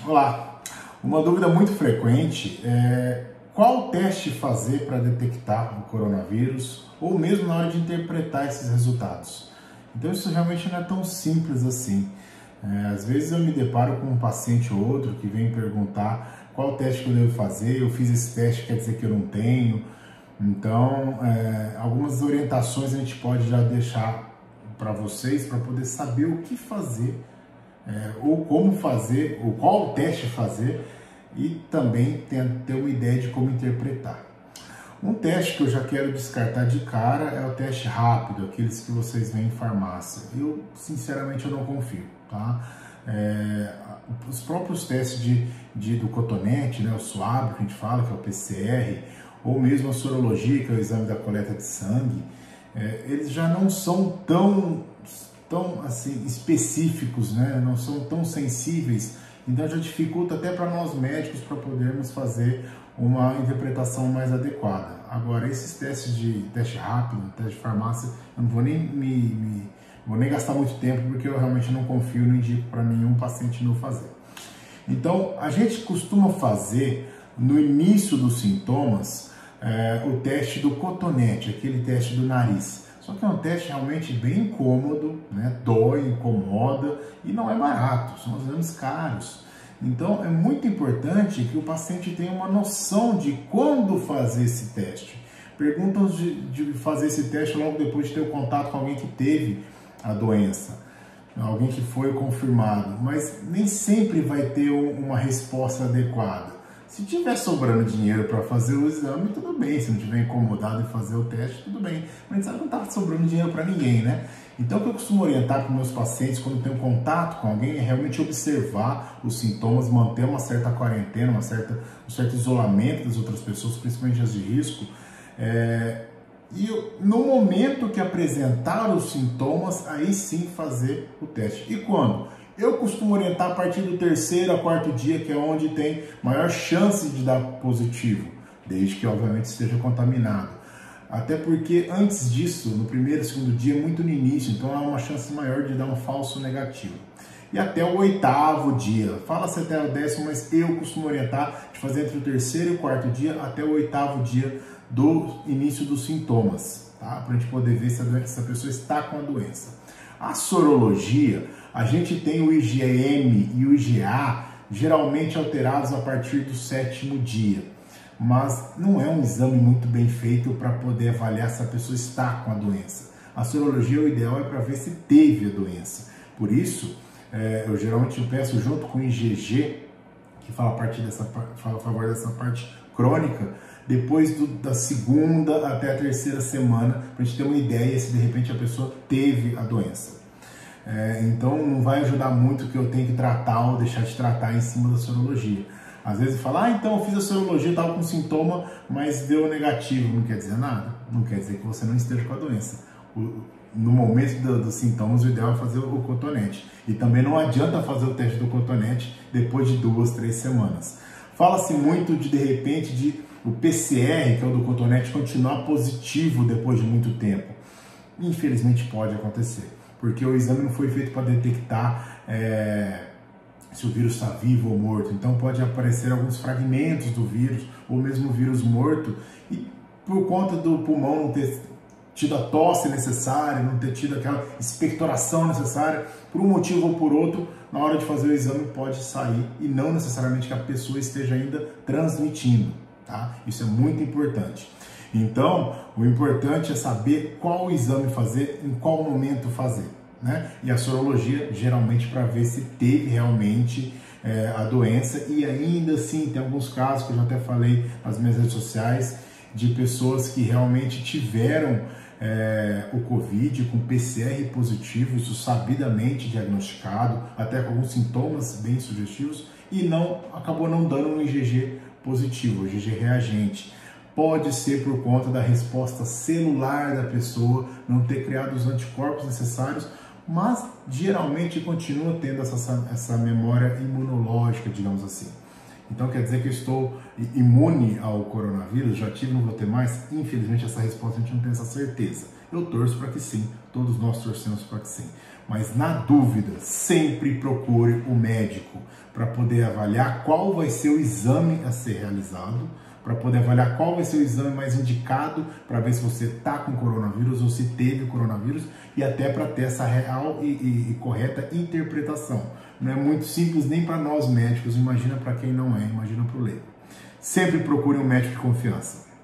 Olá, uma dúvida muito frequente é qual teste fazer para detectar o coronavírus ou mesmo na hora de interpretar esses resultados. Então isso realmente não é tão simples assim. Às vezes eu me deparo com um paciente ou outro que vem perguntar qual teste que eu devo fazer, eu fiz esse teste, quer dizer que eu não tenho. Então, algumas orientações a gente pode já deixar para vocês para poder saber o que fazer, ou como fazer, ou qual teste fazer e também ter uma ideia de como interpretar. Um teste que eu já quero descartar de cara é o teste rápido, aqueles que vocês veem em farmácia. Eu, sinceramente, eu não confio, tá? Os próprios testes do cotonete, né, o SWAB, que a gente fala, que é o PCR, ou mesmo a sorologia, que é o exame da coleta de sangue, eles já não são tão assim, específicos, né? Não são tão sensíveis, então já dificulta até para nós médicos para podermos fazer uma interpretação mais adequada. Agora, esses testes de teste rápido, teste de farmácia, eu não vou nem gastar muito tempo, porque eu realmente não confio, não indico para nenhum paciente meu fazer. Então, a gente costuma fazer no início dos sintomas o teste do cotonete, aquele teste do nariz. Só que é um teste realmente bem incômodo, né? Dói, incomoda e não é barato, são exames caros. Então é muito importante que o paciente tenha uma noção de quando fazer esse teste. Perguntam de fazer esse teste logo depois de ter o contato com alguém que teve a doença, alguém que foi confirmado, mas nem sempre vai ter uma resposta adequada. Se tiver sobrando dinheiro para fazer o exame, tudo bem. Se não tiver incomodado em fazer o teste, tudo bem. Mas a gente sabe que não está sobrando dinheiro para ninguém, né? Então, o que eu costumo orientar para os meus pacientes quando tem um contato com alguém é realmente observar os sintomas, manter uma certa quarentena, um certo isolamento das outras pessoas, principalmente as de risco. E no momento que apresentar os sintomas, aí sim fazer o teste. E quando? Eu costumo orientar a partir do terceiro a quarto dia, que é onde tem maior chance de dar positivo, desde que obviamente esteja contaminado. Até porque antes disso, no primeiro e segundo dia, muito no início, então há uma chance maior de dar um falso negativo. E até o oitavo dia, fala-se até o 10º, mas eu costumo orientar de fazer entre o terceiro e o quarto dia até o oitavo dia do início dos sintomas, tá? Para a gente poder ver se a pessoa está com a doença. A sorologia, a gente tem o IgM e o IgA geralmente alterados a partir do 7º dia, mas não é um exame muito bem feito para poder avaliar se a pessoa está com a doença. A sorologia, o ideal é para ver se teve a doença. Por isso, eu geralmente peço junto com o IgG, que fala a favor dessa parte crônica, depois da segunda até a terceira semana, para a gente ter uma ideia se de repente a pessoa teve a doença. Então não vai ajudar muito que eu tenho que tratar ou deixar de tratar em cima da sorologia. Às vezes fala, então eu fiz a sorologia, estava com sintoma, mas deu negativo. Não quer dizer nada, não quer dizer que você não esteja com a doença. No momento dos sintomas, o ideal é fazer o cotonete. E também não adianta fazer o teste do cotonete depois de 2, 3 semanas. Fala-se muito de repente, o PCR, que é o do cotonete, continuar positivo depois de muito tempo. Infelizmente pode acontecer, porque o exame não foi feito para detectar se o vírus está vivo ou morto. Então pode aparecer alguns fragmentos do vírus, ou mesmo o vírus morto, e por conta do pulmão não ter tido a tosse necessária, não ter tido aquela expectoração necessária, por um motivo ou por outro, na hora de fazer o exame pode sair, e não necessariamente que a pessoa esteja ainda transmitindo, tá? Isso é muito importante. Então, o importante é saber qual exame fazer, em qual momento fazer, né? E a sorologia, geralmente, para ver se teve realmente a doença, e ainda assim, tem alguns casos que eu já até falei nas minhas redes sociais, de pessoas que realmente tiveram o Covid com PCR positivo, isso sabidamente diagnosticado, até com alguns sintomas bem sugestivos, e acabou não dando um IgG positivo, o IgG reagente. Pode ser por conta da resposta celular da pessoa, não ter criado os anticorpos necessários, mas geralmente continua tendo essa memória imunológica, digamos assim. Então quer dizer que eu estou imune ao coronavírus? Já tive, não vou ter mais? Infelizmente essa resposta a gente não tem essa certeza. Eu torço para que sim, todos nós torcemos para que sim. Mas na dúvida, sempre procure o médico para poder avaliar qual vai ser o exame a ser realizado, para poder avaliar qual vai ser o exame mais indicado para ver se você está com coronavírus ou se teve coronavírus e até para ter essa real e correta interpretação. Não é muito simples nem para nós médicos, imagina para quem não é, imagina para o leigo. Sempre procure um médico de confiança.